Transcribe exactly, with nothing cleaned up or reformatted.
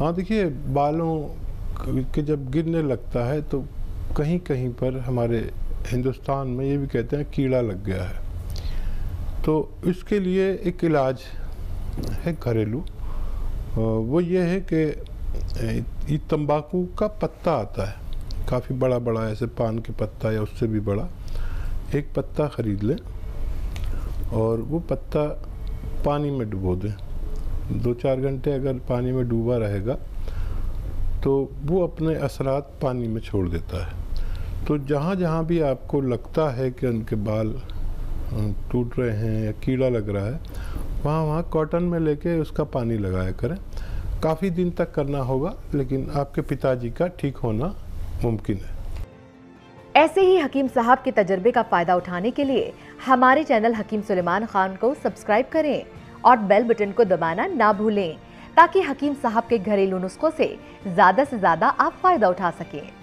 हाँ देखिए, बालों के जब गिरने लगता है तो कहीं कहीं पर हमारे हिंदुस्तान में ये भी कहते हैं कीड़ा लग गया है। तो इसके लिए एक इलाज है घरेलू, वो ये है कि ये तंबाकू का पत्ता आता है, काफ़ी बड़ा बड़ा, ऐसे पान के पत्ता या उससे भी बड़ा। एक पत्ता ख़रीद लें और वो पत्ता पानी में डुबो दें। दो चार घंटे अगर पानी में डूबा रहेगा तो वो अपने असरात पानी में छोड़ देता है। तो जहाँ जहाँ भी आपको लगता है कि उनके बाल टूट रहे हैं या कीड़ा लग रहा है, वहाँ वहाँ कॉटन में लेके उसका पानी लगाया करें। काफ़ी दिन तक करना होगा, लेकिन आपके पिताजी का ठीक होना मुमकिन है। ऐसे ही हकीम साहब के तजर्बे का फायदा उठाने के लिए हमारे चैनल हकीम सुलेमान खान को सब्सक्राइब करें और बेल बटन को दबाना ना भूलें, ताकि हकीम साहब के घरेलू नुस्खों से ज्यादा से ज्यादा आप फायदा उठा सकें।